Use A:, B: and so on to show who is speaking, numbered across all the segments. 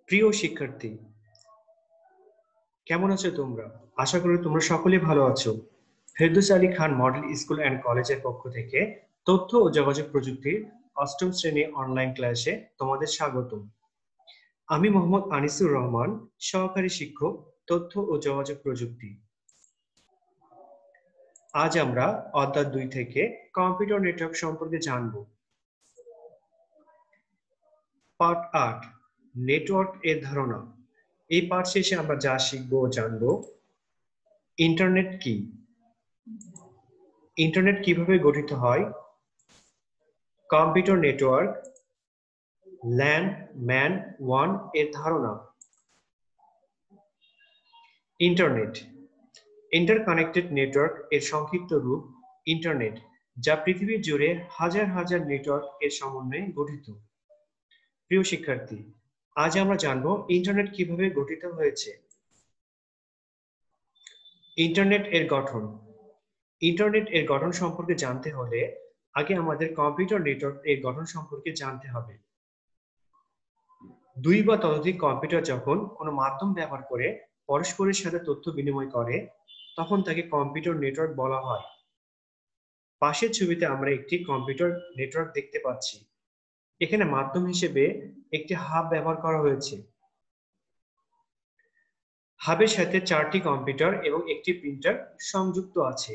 A: প্রিয় শিক্ষার্থী, কেমন আছো তোমরা? আশা করি তোমরা সকলেই ভালো আছো। Ferdous Ali Khan model school and কলেজের পক্ষ থেকে তথ্য ও যোগাযোগ প্রযুক্তির অষ্টম শ্রেণী অনলাইন ক্লাসে তোমাদের স্বাগতম। আমি মোহাম্মদ আনিসুর রহমান, সহকারী শিক্ষক, তথ্য ও যোগাযোগ প্রযুক্তি। আজ আমরা অধ্যায় 2 থেকে কম্পিউটার নেটওয়ার্ক সম্পর্কে জানব। পার্ট 8, নেটওয়ার্ক এর ধারণা। এই পাঠ শেষে আমরা যা শিখব ও জানব: ইন্টারনেট কি, ইন্টারনেট কিভাবে গঠিত হয়, কম্পিউটার নেটওয়ার্ক, ল্যান, ম্যান, ওয়ান এর ধারণা। ইন্টারনেট ইন্টারকানেক্টেড নেটওয়ার্ক এর সংক্ষিপ্ত রূপ ইন্টারনেট, যা পৃথিবী জুড়ে হাজার হাজার নেটওয়ার্ক এর সমন্বয়ে গঠিত। প্রিয় শিক্ষার্থী, আজ আমরা জানব ইন্টারনেট কিভাবে গঠিত হয়েছে। ইন্টারনেট এর গঠন। ইন্টারনেট এর গঠন সম্পর্কে জানতে হলে আগে আমাদের কম্পিউটার নেটওয়ার্ক এর গঠন সম্পর্কে জানতে হবে। দুই বা ততোধিক কম্পিউটার যখন কোনো মাধ্যম ব্যবহার করে পরস্পরের সাথে তথ্য বিনিময় করে, তখন তাকে কম্পিউটার নেটওয়ার্ক বলা হয়। পাশের ছবিতে আমরা একটি কম্পিউটার নেটওয়ার্ক দেখতে পাচ্ছি। এখানে মাধ্যম হিসেবে একটি হাব ব্যবহার করা হয়েছে। হাবের সাথে 4টি কম্পিউটার এবং একটি প্রিন্টার সংযুক্ত আছে।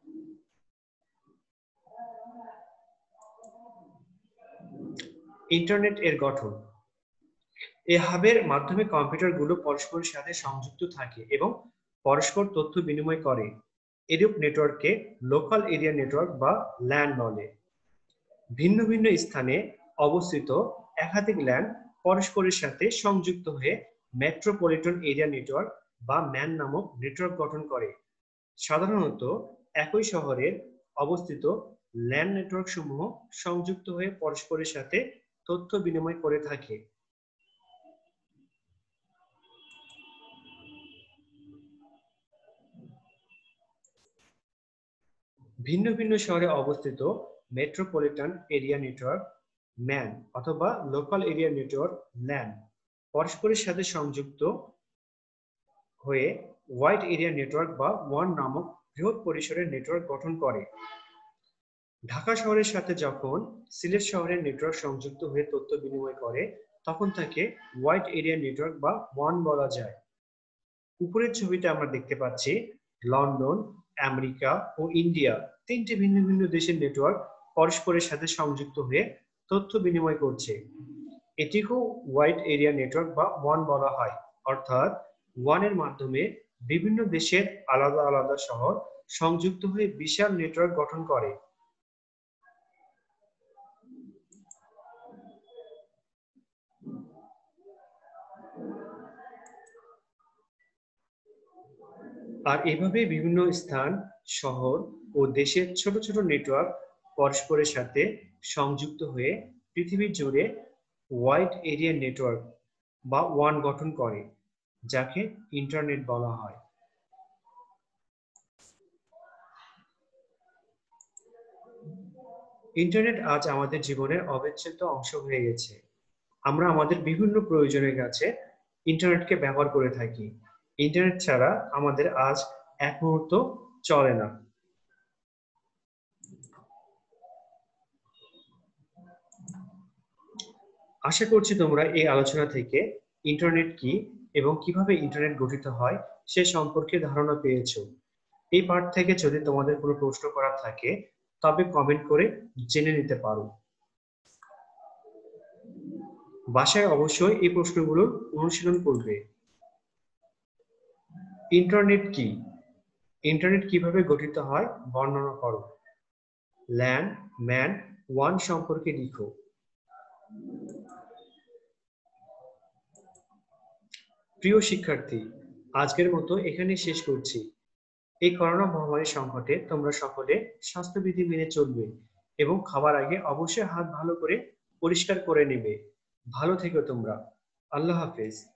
A: ইন্টারনেট এর গঠন। এই হাবের মাধ্যমে কম্পিউটারগুলো পরস্পরের সাথে সংযুক্ত থাকে এবং পরস্পর তথ্য বিনিময় করে। এরূপ নেটওয়ার্ককে লোকাল এরিয়া নেটওয়ার্ক বা ল্যান বলে। ভিন্ন ভিন্ন স্থানে অবস্থিত একাধিক ল্যান পরস্পরের সাথে সংযুক্ত হয়ে মেট্রোপলিটন এরিয়া নেটওয়ার্ক বা ম্যান নামক নেটওয়ার্ক গঠন করে। সাধারণত একই শহরের অবস্থিত ল্যান নেটওয়ার্ক সমূহ সংযুক্ত হয়ে পরস্পরের সাথে তথ্য বিনিময় করে থাকে। ভিন্ন ভিন্ন শহরে অবস্থিত মেট্রোপলিটন এরিয়া নেটওয়ার্ক ম্যান অথবা লোকাল এরিয়া নেটওয়ার্ক ল্যান পরস্পরের সাথে সংযুক্ত হয়ে ওয়াইড এরিয়া নেটওয়ার্ক বা ওয়ান নামক বৃহৎ পরিসরের নেটওয়ার্ক গঠন করে। ঢাকা শহরের সাথে যখন সিলেট শহরের নেটওয়ার্ক সংযুক্ত হয়ে তথ্য বিনিময় করে, তখন তাকে ওয়াইড এরিয়া নেটওয়ার্ক বা ওয়ান বলা যায়। উপরের ছবিতে আমরা দেখতে পাচ্ছি লন্ডন, আমেরিকা ও ইন্ডিয়া 3টি ভিন্ন ভিন্ন দেশের নেটওয়ার্ক পরস্পরের সাথে সংযুক্ত হয়ে তথ্য বিনিময় করছে। এটিকেও ওয়াইড এরিয়া নেটওয়ার্ক বা ওয়ান বলা হয়, অর্থাৎ ওয়ানের মাধ্যমে বিভিন্ন দেশের আলাদা আলাদা শহর সংযুক্ত হয়ে বিশাল নেটওয়ার্ক গঠন করে। আর এভাবে বিভিন্ন স্থান, শহর ও দেশের ছোট ছোট নেটওয়ার্ক পরস্পরের সাথে সংযুক্ত হয়ে পৃথিবী জুড়ে ওয়াইড এরিয়া নেটওয়ার্ক বা ওয়ান গঠন করে, যাকে ইন্টারনেট বলা হয়। ইন্টারনেট আজ আমাদের জীবনের অবিচ্ছেদ্য অংশ হয়ে গেছে। আমরা আমাদের বিভিন্ন প্রয়োজনের কাছে ইন্টারনেটকে ব্যবহার করে থাকি। ইন্টারনেট ছাড়া আমাদের আজ এক মুহূর্ত চলে না। আশা করছি তোমরা এই আলোচনা থেকে ইন্টারনেট কি এবং কিভাবে ইন্টারনেট গঠিত হয় সে সম্পর্কে ধারণা পেয়েছো। এই পাঠ থেকে যদি তোমাদের কোনো প্রশ্ন করার থাকে, তবে কমেন্ট করে জেনে নিতে পারো। বাসায় অবশ্যই এই প্রশ্নগুলোর অনুশীলন করবে। ইন্টারনেট কি? ইন্টারনেট কিভাবে গঠিত হয় বর্ণনা করো। ল্যান, ম্যান, ওয়ান সম্পর্কে লিখো। প্রিয় শিক্ষার্থী, আজকের মতো এখানে শেষ করছি। এই করোনা মহামারীর সংকটে তোমরা সকলে স্বাস্থ্যবিধি মেনে চলবে এবং খাবার আগে অবশ্যই হাত ভালো করে পরিষ্কার করে নেবে। ভালো থেকো তোমরা। আল্লাহ হাফেজ।